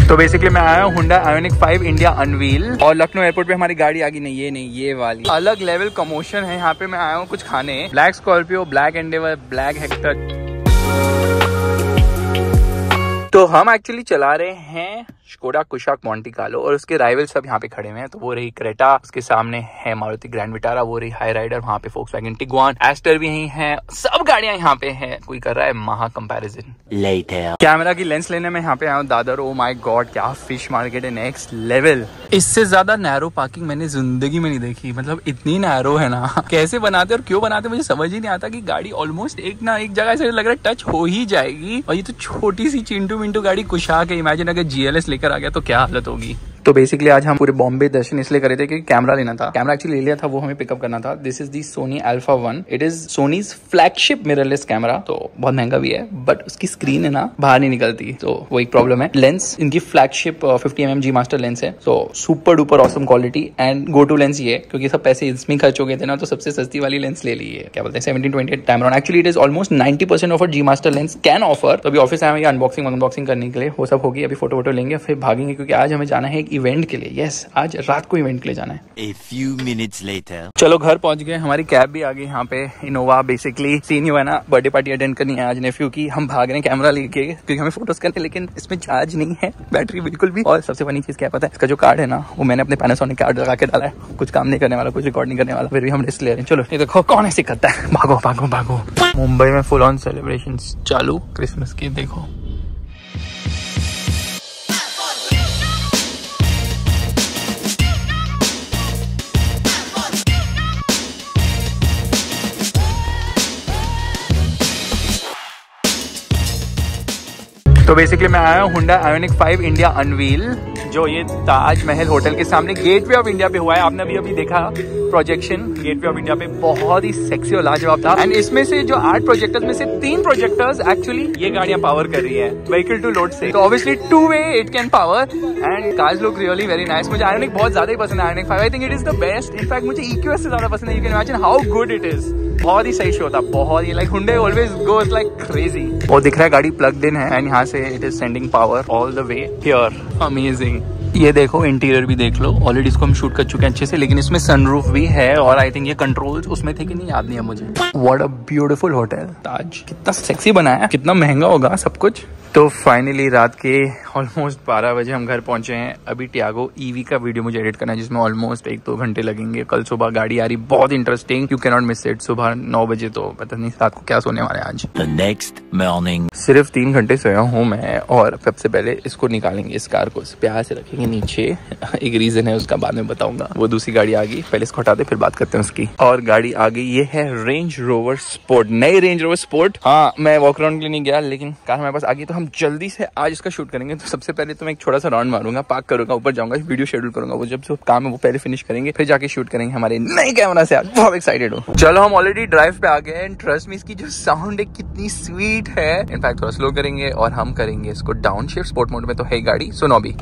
तो बेसिकली मैं आया हूँ Hyundai Ioniq 5 इंडिया अनवील और लखनऊ एयरपोर्ट पे हमारी गाड़ी आ गई। नहीं ये नहीं, ये वाली अलग लेवल कमोशन है यहाँ पे। मैं आया हूँ कुछ खाने, black Scorpio, black Endeavour, black Hector. तो हम एक्चुअली चला रहे हैं स्कोडा कुशाक मॉन्टी कार्लो और उसके राइवल सब यहाँ पे खड़े हुए हैं। तो वो रही क्रेटा, उसके सामने है मारुति ग्रैंड विटारा, वो रही हाई राइडर, वहाँ पे फोक्सवैगन टिगुआन, एस्टर भी यही है, सब गाड़ियां यहाँ पे हैं। कोई कर रहा है महा कंपैरिजन। कैमरा की लेंस लेने में यहाँ पे आया हूँ दादर। ओ माय गॉड, क्या फिश मार्केट है, नेक्स्ट लेवल। इससे ज्यादा नैरो पार्किंग मैंने जिंदगी में नहीं देखी। मतलब इतनी नैरो है ना, कैसे बनाते और क्यों बनाते मुझे समझ ही नहीं आता कि गाड़ी ऑलमोस्ट एक जगह ऐसे लग रहा है टच हो ही जाएगी। और ये तो छोटी सी चिंटू मिंटू गाड़ी कुशाक है। इमेजिन अगर GLS लेकर आ गया तो क्या हालत होगी। तो बेसिकली आज हम पूरे बॉम्बे दर्शन इसलिए करे थे कि कैमरा लेना था। कैमरा एक्चुअली ले लिया था, वो हमें पिकअप करना था। This is the Sony Alpha 1। It is Sony's flagship mirrorless camera. तो बहुत महंगा भी है, बट उसकी स्क्रीन है ना बाहर नहीं निकलती, तो वो एक प्रॉब्लम है। लेंस इनकी flagship 50mm G master lens है, तो super duper awesome quality and go to lens ये, क्योंकि सब पैसे इसमें खर्च हो गए थे ना, तो सबसे सस्ती वाली लेंस ले ली है। क्या बोलते हैं 17-28 Tamron. Actually it is almost 90% offer G master lens can offer. तो अभी ऑफिस आए हैं अनबॉक्सिंग करने के लिए, वो सब होगी। अभी फोटो लेंगे फिर भागेंगे, क्योंकि आज हमें जाना है एक इवेंट के लिए। आज रात को इवेंट के लिए जाना है। A few minutes later. चलो घर पहुंच गए, हमारी कैब भी आ गई यहाँ पे, इनोवा। बेसिकली सीन हुआ है ना, बर्थडे पार्टी अटेंड करनी है आज नेफ्यू की। हम भाग रहे हैं कैमरा लेके, क्योंकि हमें फोटोज करने, लेकिन इसमें चार्ज नहीं है बैटरी बिल्कुल भी। और सबसे बड़ी चीज क्या पता है, इसका जो कार्ड है ना, वो मैंने अपने पैनासोनिक कार्ड लगा के डाला है। कुछ काम नहीं करने वाला, कुछ रिकॉर्ड नहीं करने वाला, फिर भी हम रिस्क ले रहे हैं। चलो ये देखो कौन ऐसे करता है। भागो भागो भागो। मुंबई में फुल ऑन सेलिब्रेशन चालू क्रिसमस की। देखो तो बेसिकली मैं आया हूँ Hyundai Ioniq 5 इंडिया अनवील, जो ये ताजमहल होटल के सामने गेटवे ऑफ इंडिया पे हुआ है। आपने अभी देखा प्रोजेक्शन गेटवे ऑफ इंडिया पे, बहुत ही सेक्सी और लाजवाब था। एंड इसमें से जो 8 प्रोजेक्टर्स में से 3 प्रोजेक्टर्स एक्चुअली ये गाड़ियां पावर कर रही है व्हीकल टू लोड से। तो obviously 2 way it can power and cars look really very nice. मुझे Ioniq बहुत ज्यादा ही पसंद है। Ioniq 5 I think it is the best. In fact मुझे EQS से ज्यादा पसंद है। You can imagine how good it is. बहुत ही सही शो था, बहुत ही like Hyundai always goes like crazy. वो दिख रहा है गाड़ी प्लग्ड इन है एंड यहाँ से it is sending power all the way here. Amazing. ये देखो इंटीरियर भी देख लो, ऑलरेडी इसको हम शूट कर चुके हैं अच्छे से, लेकिन इसमें सनरूफ भी है। और आई थिंक ये कंट्रोल्स उसमें थे कि नहीं, याद नहीं है मुझे। What a beautiful hotel Taj. कितना सेक्सी बनाया है, कितना महंगा होगा सब कुछ। तो फाइनली रात के ऑलमोस्ट 12 बजे हम घर पहुंचे हैं। अभी टियागो EV का वीडियो मुझे एडिट करना है, जिसमें ऑलमोस्ट 1-2 घंटे लगेंगे। कल सुबह गाड़ी आ रही, बहुत interesting, you can not miss it. सुबह 9 बजे, तो पता नहीं रात को क्या सोने वाले हैं आज। द नेक्स्ट मॉर्निंग सिर्फ 3 घंटे सोया हूँ मैं। और सबसे पहले इसको निकालेंगे, इस कार को प्यार से रखेंगे नीचे। एक रीजन है उसका, बाद में बताऊंगा। वो दूसरी गाड़ी आ गई, पहले इसको हटा दे फिर बात करते हैं उसकी। और गाड़ी आ गई, ये है रेंज रोवर स्पोर्ट, नई रेंज रोवर स्पोर्ट। हाँ, मैं वॉक अराउंड के लिए नहीं गया, लेकिन कार हमारे पास आ गई, तो हम जल्दी से आज इसका शूट करेंगे। तो सबसे पहले तो मैं एक छोटा सा राउंड मारूंगा, पार्क करूंगा, ऊपर जाऊंगा, वीडियो शेड्यूल करूंगा। वो जब जो काम है वो पहले फिनिश करेंगे, फिर जाके शूट करेंगे हमारे नए कैमरा से। आज बहुत एक्साइटेड हूँ। चलो हम ऑलरेडी ड्राइव पे आ गए हैं। ट्रस्ट मी, इसकी जो साउंड है कितनी स्वीट है। इनफैक्ट थोड़ा स्लो करेंगे और हम करेंगे इसको डाउन शिफ्ट। स्पोर्ट मोड में तो है गाड़ी, सुनो अभी।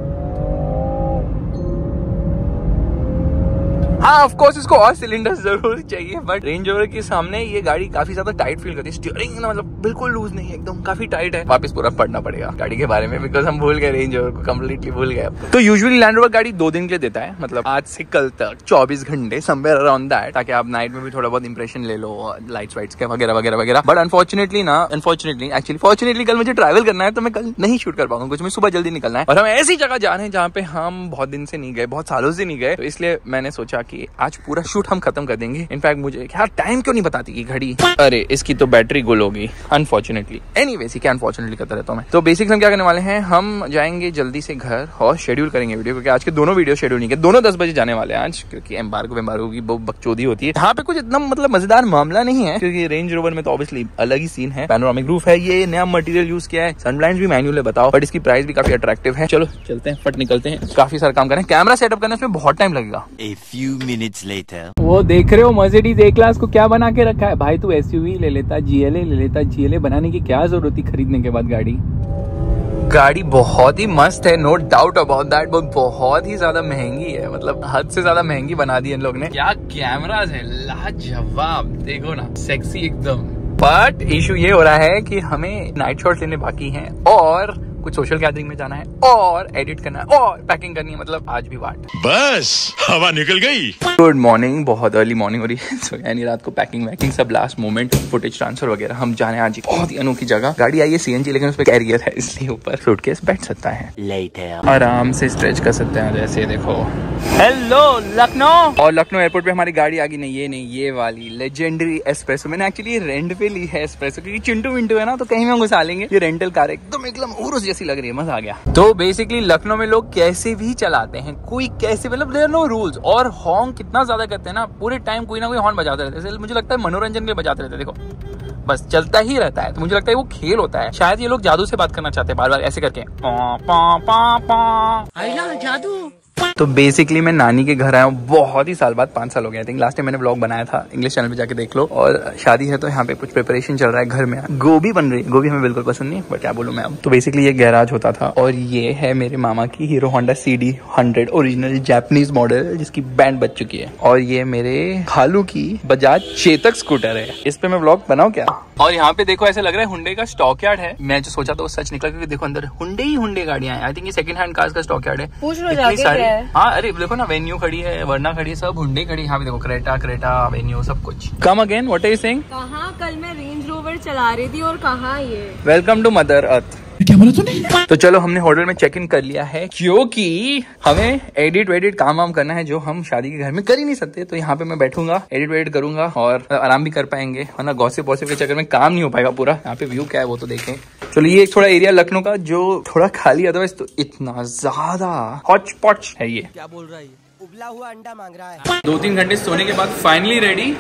हाँ ऑफ कोर्स इसको और सिलेंडर जरूर चाहिए, बट रेंज रोवर के सामने ये गाड़ी काफी ज्यादा टाइट फील करती है। स्टीयरिंग ना मतलब बिल्कुल लूज नहीं है, एकदम काफी टाइट है। वापस पूरा पढ़ना पड़ेगा गाड़ी के बारे में, बिकॉज हम भूल गए रेंज रोवर को, कम्प्लीटली भूल गए। तो यूजुअली लैंड रोवर गाड़ी 2 दिन के लिए देता है, मतलब आज से कल तक 24 घंटे समवेयर अराउंड दैट, ताकि आप नाइट में भी थोड़ा बहुत इंप्रेशन ले लो, लाइट्स वाइट्स के वगैरह वगैरह वगैरह। बट अनफॉर्चुनेटली कल मुझे ट्रैवल करना है, तो मैं कल नहीं शूट कर पाऊंगा कुछ। मैं सुबह जल्दी निकलना है और हम ऐसी जगह जा रहे हैं जहाँ पे हम बहुत दिन से नहीं गए, बहुत सालों से नहीं गए। तो इसलिए मैंने सोचा कि आज पूरा शूट हम खत्म कर देंगे। इनफैक्ट मुझे यार टाइम क्यों नहीं बताती की घड़ी, अरे इसकी तो बैटरी गुल होगी अनफॉर्चुनेटली। एनीवेज क्या अनफॉर्चुनेटली करता रहता हूं मैं। तो बेसिकली हम क्या करने वाले हैं, हम जाएंगे जल्दी से घर और शेड्यूल करेंगे वीडियो, क्योंकि आज के दोनों वीडियो शेड्यूल नहीं किए। दोनों 10 बजे जाने वाले हैं आज, क्योंकि एम्बार्गो की बहुत बकचोदी होती है। यहाँ पे कुछ इतना मतलब मजेदार मामला नहीं है, क्योंकि रेंज रोवर में तो ऑब्वियसली अलग ही सीन है। पैनोरामिक रूफ है, ये नया मटेरियल यूज किया है, सनब्लाइंड्स भी मैन्युअल है, बताओ। बट इसकी प्राइस भी काफी अट्रैक्टिव है। चलो चलते हैं, फट निकलते हैं। काफी सारा काम करें, कैमरा सेटअप करने में बहुत टाइम लगेगा। A few minutes later. वो देख रहे हो मर्सिडीज ए क्लास को क्या बना के रखा है भाई। तू SUV ले लेता, GLA ले लेता। GLA बनाने की क्या जरूरत थी खरीदने के बाद। गाड़ी बहुत ही मस्त है, no doubt about that, but बहुत ही ज्यादा महंगी है, मतलब हद से ज्यादा महंगी बना दी इन लोग ने। क्या कैमरास है, लाजवाब। देखो ना, सेक्सी एकदम। बट इशू ये हो रहा है कि हमें नाइट शॉट्स लेने बाकी हैं और कुछ सोशल गैदरिंग में जाना है और एडिट करना है और पैकिंग करनी है, मतलब आज भी वाट। बस हवा निकल गई। गुड मॉर्निंग, बहुत अर्ली मॉर्निंग हो रही है यानी रात को पैकिंग वैकिंग सब लास्ट मोमेंट, फुटेज ट्रांसफर वगैरह। हम जाने आज बहुत ही अनोखी जगह, गाड़ी आई है सीएनजी लेकिन उस पर कैरियर है इसलिए ऊपर सूटकेस बैठ सकता है, आराम से स्ट्रेच कर सकते हैं। जैसे देखो, हेलो लखनऊ। और लखनऊ एयरपोर्ट पे हमारी गाड़ी आ गई। नहीं ये नहीं, ये वाली लेजेंडरी एस्प्रेसो। मैंने एक्चुअली रेंट पे ली है एस्प्रेसो, क्योंकि चिंटू विंटू है ना तो कहीं में घुसा लेंगे। ये रेंटल कार एकदम उर्स जैसी लग रही है, मजा आ गया। तो बेसिकली लखनऊ में लोग कैसे भी चलाते हैं, कोई कैसे, मतलब देयर नो रूल्स। और हॉर्न कितना ज्यादा करते हैं ना, पूरे टाइम कोई ना कोई हॉर्न बजाते रहते हैं। मुझे लगता है मनोरंजन के लिए बजाते रहते हैं, देखो बस चलता ही रहता है। तो मुझे लगता है वो खेल होता है, शायद ये लोग जादू से बात करना चाहते हैं बार बार ऐसे करके, पा पा पा पा जादू। तो बेसिकली मैं नानी के घर आया हूँ बहुत ही साल बाद, 5 साल हो गए। आई थिंक लास्ट टाइम मैंने ब्लॉग बनाया था, इंग्लिश चैनल पे जाके देख लो। और शादी है तो यहाँ पे कुछ प्रिपरेशन चल रहा है घर में। गोभी बन रही है, गोभी हमें बिल्कुल पसंद नहीं, बट क्या बोलूं मैं अब। तो बेसिकली ये गैराज होता था और ये है मेरे मामा की Hero Honda CD100 original Japanese model जिसकी बैंड बज चुकी है। और ये मेरे खालू की बजाज चेतक स्कूटर है, इस पे मैं ब्लॉग बनाऊं क्या। और यहाँ पे देखो ऐसा लग रहा है हुंडई का स्टॉक यार्ड है। मैं जो सोचा था वो सच निकला, क्योंकि देखो अंदर हुंडई गाड़ियां हैं। आई थिंक ये सेकंड हैंड कार्स का स्टॉक यार्ड है। इतनी सारी, हाँ अरे देखो ना, वेन्यू खड़ी है, वर्ना खड़ी है, सब हुंडई खड़ी है। यहाँ पे देखो क्रेटा वेन्यू सब कुछ। Come again, what are you saying? कहाँ कल मैं रेंज रोवर चला रही थी और कहाँ ये। Welcome to Mother Earth. क्या बोला तूने? तो चलो हमने होटल में चेक इन कर लिया है, क्योंकि हमें एडिट वेडिट काम वाम करना है जो हम शादी के घर में कर ही नहीं सकते। तो यहाँ पे मैं बैठूंगा, एडिट वेडिट करूंगा और आराम भी कर पाएंगे, वरना गॉसिप वॉसिप के चक्कर में काम नहीं हो पाएगा पूरा। यहाँ पे व्यू क्या है वो तो देखें। चलो ये एक थोड़ा एरिया लखनऊ का जो थोड़ा खाली, अदरवाइज तो इतना ज्यादा हॉच पॉच है ये। क्या बोल रहा है, उबला हुआ अंडा मांग रहा है। 2-3 घंटे सोने के बाद फाइनली रेडी।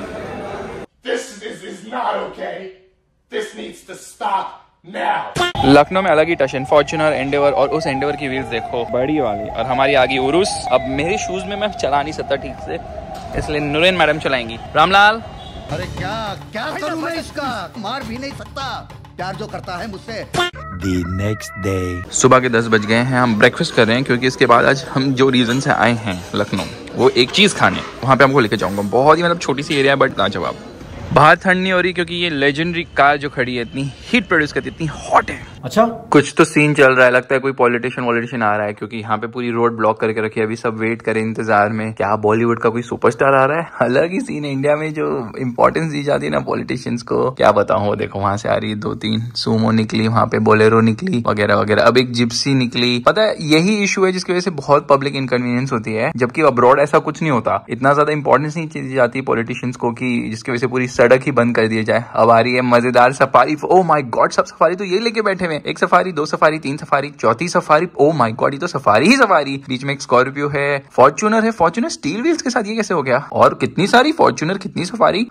लखनऊ में अलग ही टशन, फॉर्च्यूनर, एंडेवर, और उस एंडेवर की व्हील्स देखो बड़ी वाली, और हमारी आगे उरुस। अब मेरे शूज में मैं चला नहीं सकता ठीक से, इसलिए नुरेन मैडम चलाएंगी। रामलाल, अरे क्या करूं मैं इसका, मार भी नहीं सकता, प्यार जो करता है मुझसे। The next day. सुबह के 10 बज गए हैं, हम ब्रेकफास्ट कर रहे हैं क्योंकि इसके बाद आज हम जो रीजन से आए हैं लखनऊ, वो एक चीज खाने, वहाँ पे हमको लेके जाऊंगा। बहुत ही मतलब छोटी सी एरिया है, बट लाजवाब। बाहर ठंड नहीं हो रही क्योंकि ये लेजेंडरी कार जो खड़ी है इतनी हीट प्रोड्यूस करती है, इतनी हॉट है। अच्छा, कुछ तो सीन चल रहा है, लगता है कोई पॉलिटिशियन आ रहा है, क्योंकि यहाँ पे पूरी रोड ब्लॉक करके रखी है। अभी सब वेट करें इंतजार में, क्या बॉलीवुड का कोई सुपरस्टार आ रहा है। अलग ही सीन है इंडिया में, जो इंपॉर्टेंस दी जाती है ना पॉलिटिशियंस को, क्या बताऊं। वो देखो वहां से आ रही है 2-3 सूमो निकली, वहां पे बोलेरो निकली वगैरह वगैरह, अब एक जिप्सी निकली। पता है यही इशू है जिसकी वजह से बहुत पब्लिक इनकन्वीनियंस होती है, जबकि अब्रॉड ऐसा कुछ नहीं होता। इतना ज्यादा इंपॉर्टेंस नहीं दी जाती पॉलिटिशियंस को कि जिसकी वजह से पूरी सड़क ही बंद कर दी जाए। अब आ रही है मजेदार सफारी। ओ माय गॉड, सब सफारी तो ये लेके बैठे हुए, एक सफारी, 2 सफारी, 3 सफारी, चौथी सफारी। ओ माय गॉड, ये तो सफारी ही सफारी। बीच में एक स्कॉर्पियो है, फॉर्च्यूनर है, फॉर्च्यूनर स्टील व्हील्स के साथ, ये कैसे हो गया। और कितनी सारी फॉर्च्यूनर, कितनी सफारी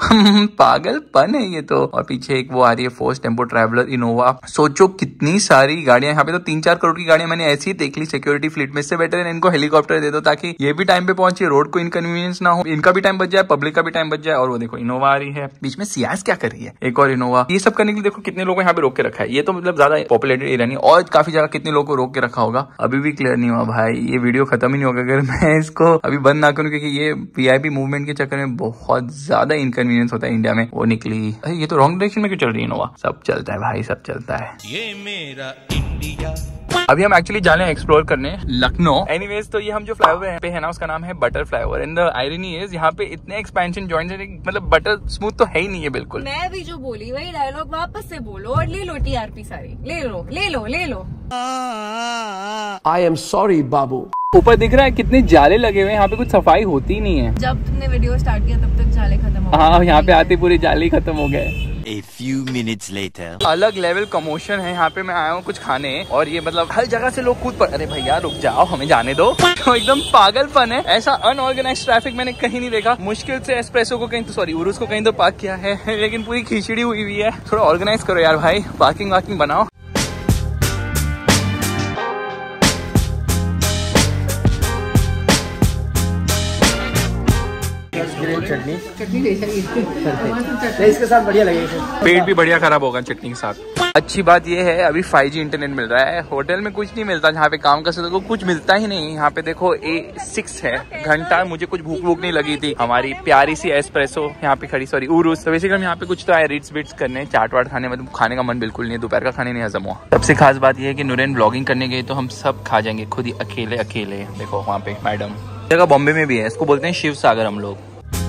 पागलपन है ये तो। और पीछे एक वो आ रही है फोर्स टेम्पो ट्रैवलर इनोवा। सोचो कितनी सारी गाड़ियां यहाँ पे, तो 3-4 करोड़ की गाड़ियां मैंने ऐसी ही देख ली सिक्योरिटी फ्लीट में। इससे बेटर है इनको हेलीकॉप्टर दे दो ताकि ये भी टाइम पे पहुंचे, रोड को इनकन्वीनियंस ना हो, इनका भी टाइम बच जाए, पब्लिक का भी टाइम बच जाए। और वो देखो इनोवा आ रही है, बीच में सियाज क्या कर रही है, एक और इनोवा। ये सब करने के लिए देखो कितने लोगों को यहाँ पे रोक के रखा है। ये तो मतलब ज्यादा पॉपुलेटेड एरिया नहीं, और काफी जगह कितने लोगों को रोक के रखा होगा, अभी भी क्लियर नहीं हुआ भाई। ये वीडियो खत्म ही नहीं होगा अगर मैं इसको अभी बंद ना करूं, क्योंकि ये VIP मूवमेंट के चक्कर में बहुत ज्यादा इनकन्वीनियंस होता है इंडिया में। वो निकली, अरे ये तो रॉन्ग डायरेक्शन में क्यों चल रही है इनोवा। सब चलता है भाई, सब चलता है, ये मेरा इंडिया। अभी हम एक्चुअली जा रहे हैं एक्सप्लोर करने लखनऊ। एनीवेज, तो ये हम जो फ्लाईओवर पे है ना, उसका नाम है butter flyover. And the irony is यहाँ पे इतने एक्सपेंशन जॉइंट्स हैं, मतलब बटर स्मूथ तो है ही नहीं है बिल्कुल। मैं भी जो बोली वही डायलॉग वापस से बोलो और ले लो TRP सारी, ले लो ले लो ले लो। आई एम सॉरी बाबू। ऊपर दिख रहा है कितने जाले लगे हुए हैं, यहाँ पे कुछ सफाई होती नहीं है। जब तुमने वीडियो स्टार्ट किया तब तक जाले खत्म हो गए। हाँ, यहाँ पे आते पूरे जाले खत्म हो गए। A few minutes later. अलग लेवल कमोशन है यहाँ पे। मैं आया हूँ कुछ खाने, और ये मतलब हर जगह से लोग कूद पड़। अरे भैया रुक जाओ, हमें जाने दो। तो एकदम पागलपन है, ऐसा अनऑर्गेनाइज्ड ट्रैफिक मैंने कहीं नहीं देखा। मुश्किल से एस्प्रेसो को कहीं तो, सॉरी उरुस को कहीं तो पार्क किया है, लेकिन पूरी खिचड़ी हुई हुई है। थोड़ा ऑर्गेनाइज करो यार भाई, पार्किंग वार्किंग बनाओ। चटनी इसके साथ बढ़िया लगेगी। पेट भी बढ़िया खराब होगा चटनी के साथ। अच्छी बात ये है अभी 5G इंटरनेट मिल रहा है। होटल में कुछ नहीं मिलता, जहाँ पे काम कर सकते हो कुछ मिलता ही नहीं। यहाँ पे देखो A6 है घंटा, मुझे कुछ भूख नहीं लगी थी। हमारी प्यारी सी एस्प्रेसो यहाँ पे खड़ी, सॉरी उरुस। तो बेसिकली हम यहाँ पे कुछ तो आए रिट्स बिट्स करने, चाट वाट खाने, मतलब खाने का मन बिल्कुल नहीं, दोपहर का खाने नहीं हजम हुआ। सबसे खास बात ये है कि नूरैन ब्लॉगिंग करने गई तो हम सब खा जाएंगे खुद ही अकेले। देखो वहाँ पे मैडम, जगह बॉम्बे में भी है, इसको बोलते हैं शिव सागर हम लोग।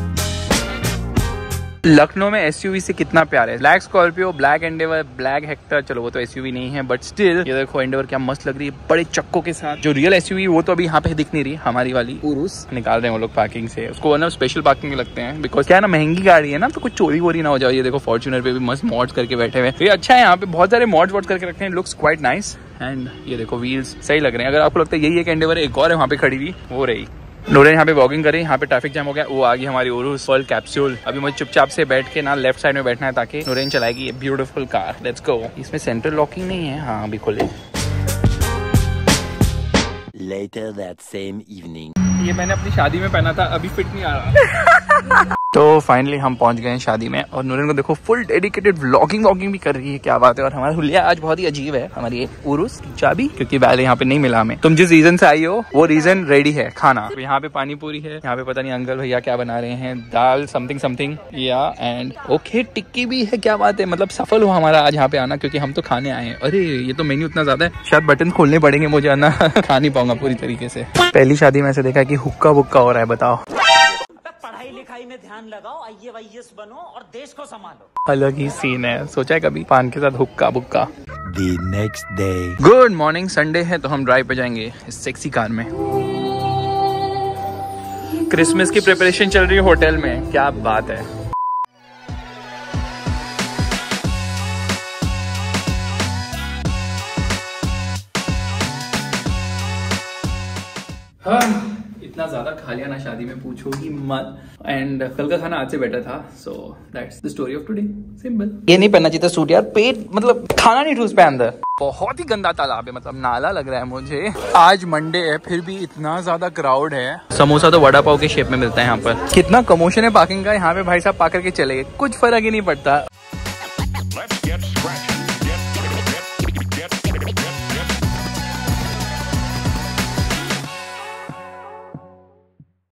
लखनऊ में SUV से कितना प्यार है। Black Scorpio, black Endeavour, black Hector, चलो वो तो SUV नहीं है बट स्टिल ये देखो एंडेवर क्या मस्त लग रही है बड़े चक्कों के साथ। जो रियल SUV वो तो अभी यहाँ पे दिख नहीं रही, हमारी वाली उरुस निकाल रहे हैं वो लोग पार्किंग से। उसको ना स्पेशल पार्किंग लगते हैं बिकॉज क्या है ना, महंगी गाड़ी है ना, तो कुछ चोरी वोरी ना हो जाए। ये देखो फॉर्च्यूनर पे भी मस्त मॉड्स करके बैठे हुए। ये अच्छा है, यहाँ पे बहुत सारे मॉड्स करके रखते हैं, लुक्स क्वाइट नाइस। एंड ये देखो व्हील्स सही लग रहे हैं। अगर आपको लगता है यही एक एंडेवर, एक और है वहाँ पे खड़ी हुई, वो रही। नूरैन यहाँ पे वॉकिंग करी, यहाँ पे ट्रैफिक जाम हो गया, वो आ गई हमारी उरुस वर्ल्ड कैप्सूल। अभी मुझे चुपचाप से बैठ के ना लेफ्ट साइड में बैठना है ताकि नूरैन चलाएगी ये ब्यूटीफुल कार। Let's go. इसमें सेंट्रल लॉकिंग नहीं है, हाँ अभी खोले। Later that same evening. ये मैंने अपनी शादी में पहना था, अभी फिट नहीं आ रहा। तो फाइनली हम पहुंच गए हैं शादी में और नूरैन को देखो फुल डेडिकेटेड व्लॉगिंग भी कर रही है, क्या बात है। और हमारा हुलिया आज बहुत ही अजीब है, हमारी उरुस की चाबी, क्योंकि बैल यहाँ पे नहीं मिला हमें। तुम जिस रीजन से आई हो वो रीजन रेडी है खाना। तो यहाँ पे पानी पूरी है, यहाँ पे पता नहीं अंकल भैया क्या बना रहे हैं, दाल समथिंग या एंड ओके टिक्की भी है, क्या बात है। मतलब सफल हुआ हमारा आज यहाँ पे आना, क्योंकि हम तो खाने आए हैं। अरे ये तो मेन्यू इतना ज्यादा है, शायद बटन खोलने पड़ेंगे मुझे, आना खा नहीं पाऊंगा पूरी तरीके से। पहली शादी में ऐसे देखा कि हुक्का बुक्का हो रहा है, बताओ। पढ़ाई लिखाई में ध्यान लगाओ, IAS बनो और देश को संभालो। अलग ही सीन है, सोचा है कभी पान के साथ हुक्का बुक्का। The next day. Good morning, Sunday है तो हम ड्राइव पे जाएंगे इस सेक्सी कार में। क्रिसमस की प्रिपरेशन चल रही है होटल में, क्या बात है। इतना ज्यादा खा लिया ना शादी में, पूछो ही मत। एंड कल का खाना आज से बेटर था, so that's the story of today. Simple. ये नहीं पहनना चाहिए था सूट यार, पेट मतलब खाना नहीं ठूस पे अंदर। बहुत ही गंदा तालाब है, मतलब नाला लग रहा है मुझे। आज मंडे है फिर भी इतना ज्यादा क्राउड है। समोसा तो वड़ा पाव के शेप में मिलता है यहाँ पर। कितना कमोशन है पार्किंग का, यहाँ पे भाई साहब पा करके चले गए, कुछ फर्क ही नहीं पड़ता।